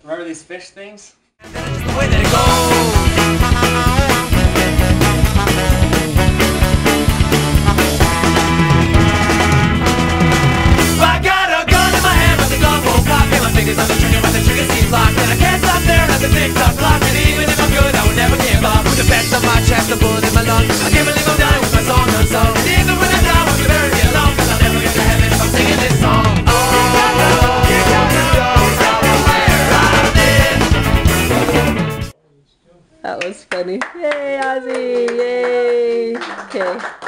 Remember these fish things? The way that it goes. I got a gun in my hand, but the gun won't cock, and my fingers on the trigger, but the trigger seems locked, and I can't stop staring at the tick-tock clock. And even if I'm good, I would never give up. With the best of my chest, the bullet in my lungs, I can't believe I'm dying with my song unsung. And even when I die, I'm gonna bury me alone, 'cause I'll never get to heaven if I'm singing this song. Oh, you got to know where I've been. That was funny. Yay, Ozzie! Yay! Okay.